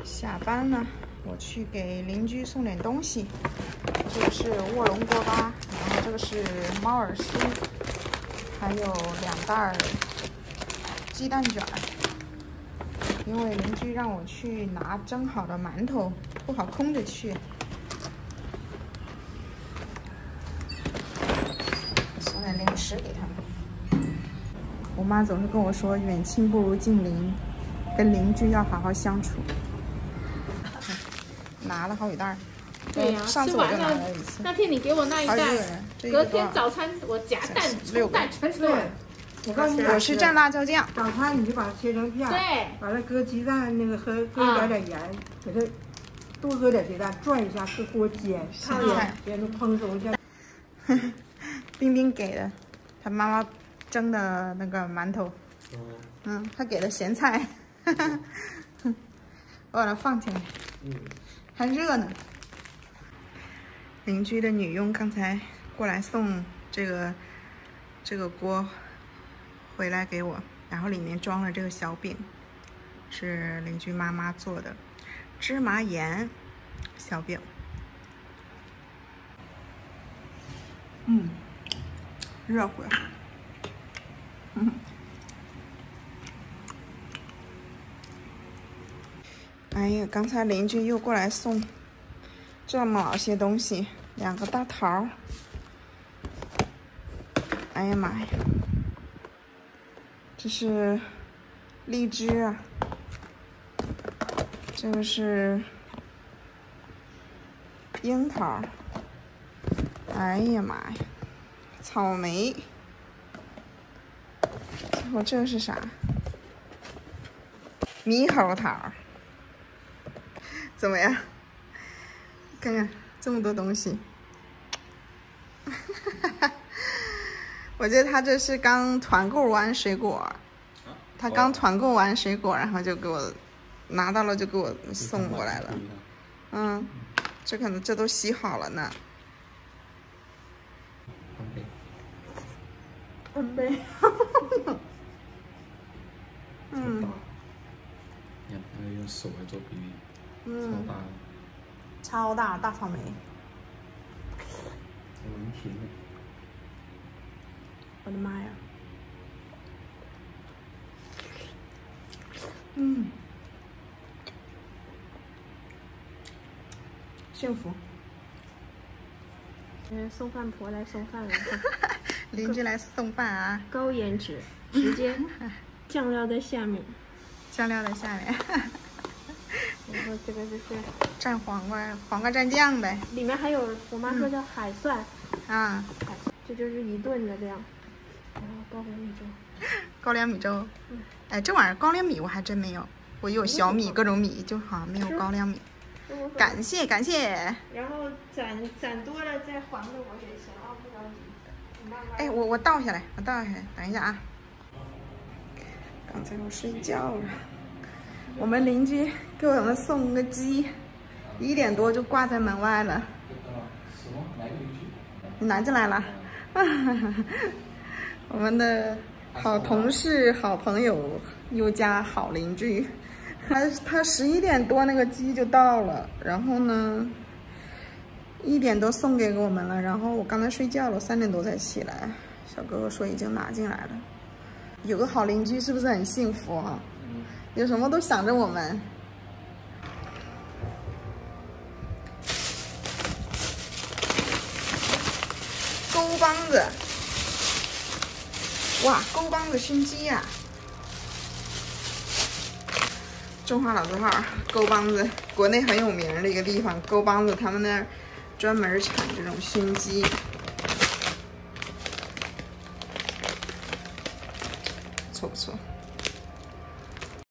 下班了，我去给邻居送点东西。这个是卧龙锅巴，然后这个是猫耳丝，还有2袋鸡蛋卷。因为邻居让我去拿蒸好的馒头，不好空着去。送点零食给他们。我妈总是跟我说，远亲不如近邻，跟邻居要好好相处。拿了好几袋。 对呀、 上次我就拿了一次。 那天你给我那一袋，隔天早餐我夹蛋、葱蛋全出来。 我告诉你，我是蘸辣椒酱。 早餐你就把它切成片， 对， 完了搁鸡蛋，那个搁一点盐，给它多搁点鸡蛋，转一下，搁锅煎，煎都烹熟一下。 冰冰给的，他妈妈蒸的那个馒头。他给的咸菜，我把它放进来，还热呢。邻居的女佣刚才过来送这个锅回来给我，然后里面装了这个小饼，是邻居妈妈做的芝麻盐小饼。热乎。哎呀，刚才邻居又过来送这么老些东西，2个大桃。哎呀妈呀，这是荔枝啊，这个是樱桃。哎呀妈呀，草莓。最后这是啥？猕猴桃。怎么样？看看这么多东西。我觉得他这是刚团购完水果，他刚团购完水果，然后就给我拿到了，就给我送过来了。这可能这都洗好了呢。翻倍。 要用手来做比例。 超大大草莓。 蛮甜的。 我的妈呀！幸福。 送饭婆来送饭了。 邻居来送饭啊！ 高颜值，直接酱料在下面。 酱料在下面。 然后这个就是蘸黄瓜蘸酱呗。 里面还有我妈说叫海蒜。这就是1顿的量。然后高粱米粥。 高粱米粥。哎，这玩意儿高粱米我还真没有，我有小米各种米，就好像没有高粱米。感谢。 然后攒多了再还给我也行啊，不着急。 哎，我倒下来，等一下啊。刚才我睡觉了，我们邻居给我们送个鸡，1点多就挂在门外了。你拿进来了。我们的好同事、好朋友又加好邻居，他11点多那个鸡就到了，然后呢1点多送给我们了，然后我刚才睡觉了，3点多才起来。小哥哥说已经拿进来了。有个好邻居是不是很幸福啊？有什么都想着我们。沟帮子。哇，沟帮子熏鸡呀！中华老字号沟帮子，国内很有名的一个地方。沟帮子他们那儿专门产这种熏鸡。不错不错。